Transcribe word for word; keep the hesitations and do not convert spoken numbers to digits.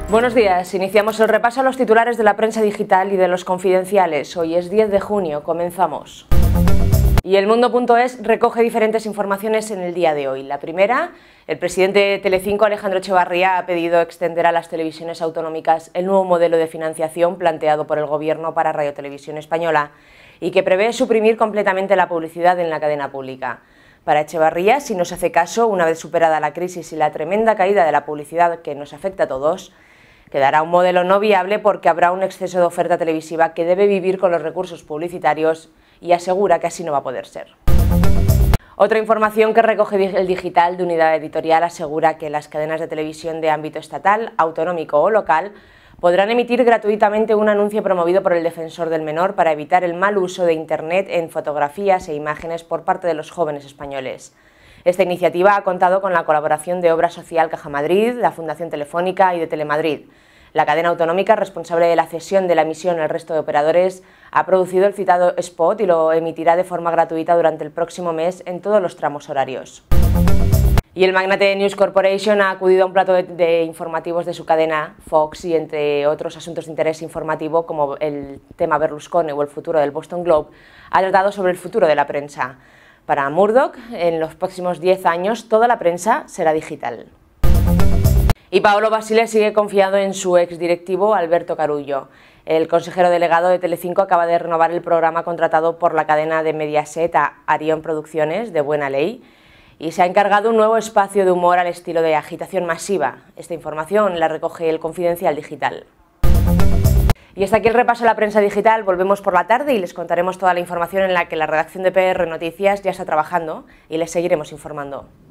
Buenos días, iniciamos el repaso a los titulares de la prensa digital y de los confidenciales. Hoy es diez de junio, comenzamos. Y el mundo punto es recoge diferentes informaciones en el día de hoy. La primera, el presidente de Telecinco, Alejandro Echevarría, ha pedido extender a las televisiones autonómicas el nuevo modelo de financiación planteado por el Gobierno para Radio Televisión Española y que prevé suprimir completamente la publicidad en la cadena pública. Para Echevarría, si no se hace caso, una vez superada la crisis y la tremenda caída de la publicidad que nos afecta a todos, quedará un modelo no viable porque habrá un exceso de oferta televisiva que debe vivir con los recursos publicitarios y asegura que así no va a poder ser. Otra información que recoge el digital de Unidad Editorial asegura que las cadenas de televisión de ámbito estatal, autonómico o local podrán emitir gratuitamente un anuncio promovido por el Defensor del Menor para evitar el mal uso de Internet en fotografías e imágenes por parte de los jóvenes españoles. Esta iniciativa ha contado con la colaboración de Obra Social Caja Madrid, la Fundación Telefónica y de Telemadrid. La cadena autonómica, responsable de la cesión de la emisión al resto de operadores, ha producido el citado spot y lo emitirá de forma gratuita durante el próximo mes en todos los tramos horarios. Y el magnate de News Corporation ha acudido a un plato de, de informativos de su cadena Fox y, entre otros asuntos de interés informativo como el tema Berlusconi o el futuro del Boston Globe, ha tratado sobre el futuro de la prensa. Para Murdoch, en los próximos diez años, toda la prensa será digital. Y Paolo Basile sigue confiado en su exdirectivo Alberto Carullo. El consejero delegado de Telecinco acaba de renovar el programa contratado por la cadena de Mediaset a Arión Producciones, de Buena Ley, y se ha encargado un nuevo espacio de humor al estilo de agitación masiva. Esta información la recoge el Confidencial Digital. Y hasta aquí el repaso a la prensa digital. Volvemos por la tarde y les contaremos toda la información en la que la redacción de P R Noticias ya está trabajando y les seguiremos informando.